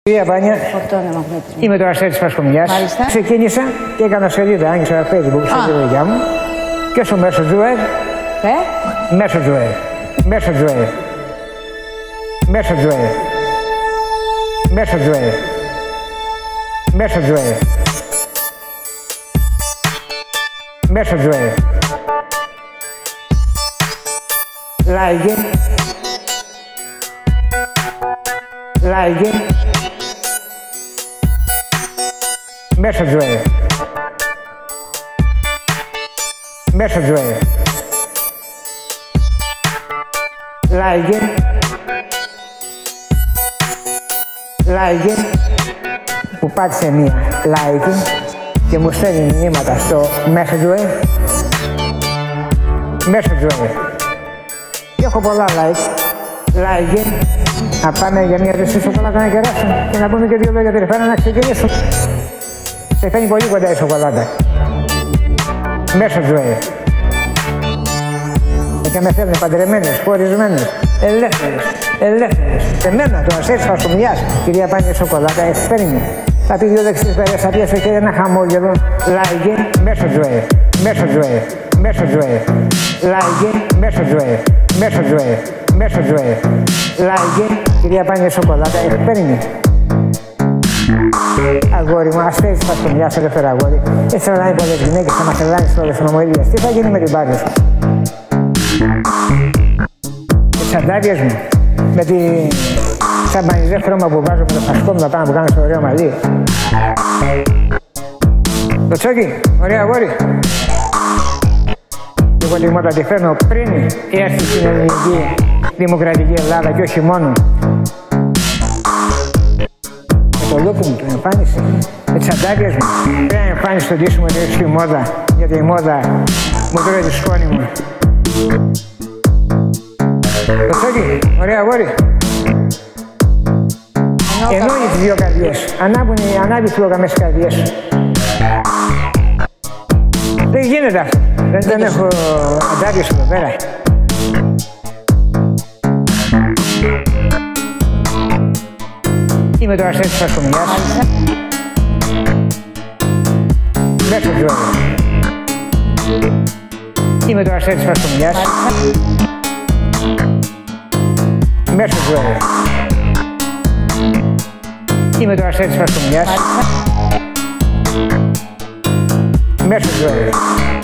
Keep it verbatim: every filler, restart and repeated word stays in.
Κυρία Βάνια, είμαι το Αστέρι της Πασκομιάς. Ξεκίνησα και έκανα σελίδα, άνοιξα Facebook, σελίδα μου και στο Messenger. Ε? Messenger. Messenger. Messenger. Messenger. Messenger. Messenger. Like. Like. Messenger. Messenger. Like. Like. Που πάτησε μία like και μου στέλνει μηνύματα στο Messenger. Messenger. Και έχω πολλά like. Like. Να πάμε για μια ζεστή σοκολάτα να κεράσουμε και να πούμε και δύο λόγια περηφάνα να ξεκινήσουμε. Σε φαίνει πολύ κοντά η σοκολάτα. Messenger. Και με φέρνει παντρεμένες, χωρισμένες, ελεύθερες, ελεύθερες. Σε μένα, το Αστέρι της Πασκομιάς, κυρία Πάνια σοκολάτα, παίρνει. Θα πει δύο δεξιές περές, θα πιέσω και ένα χαμόγελο. Like. Messenger. Messenger. Messenger. Like. Messenger. Messenger. Messenger. Like. Κυρία Πάνια σοκολάτα, παίρνει. Αγόρι μου, Αστέρι της Πασκομιάς, ελεύθερα αγόρι. Έτσι τρελάνε πολλές γυναίκες, θα μας τρελάνεις όλες τις ομοειδίες. Τι θα γίνει με την Πάνια σου? Τις αντάρειες μου, με τη σαμπανιζέ χρώμα που βάζω με το φασκό μου να πάνω που κάνω στο ωραίο μαλλί. Το τσόκι, ωραία αγόρι. Εγώ τη μότα τη φέρνω πριν έρθει στην ελληνική δημοκρατική Ελλάδα και όχι μόνο. Με το λούκι μου, την εμφάνιση, με τις αντάρειες μου. Πρέπει να εμφάνιση το ντύσιμο είναι στη μόδα, γιατί η μόδα μου τρώει τη σκόνη μου. Το τσόκι, ωραία αγόρι. Ενώνει τις δύο καρδιές. Ανάβουν οι ανάβει φλόγα στις καρδιές. Δεν γίνεται αυτό. Δεν, δεν έχω αντάρειες εδώ πέρα. Είμαι το Αστέρι της Πασκομιάς. Messenger. Είμαι το Αστέρι της Πασκομιάς. Messenger. Είμαι το Αστέρι της Πασκομιάς. Messenger.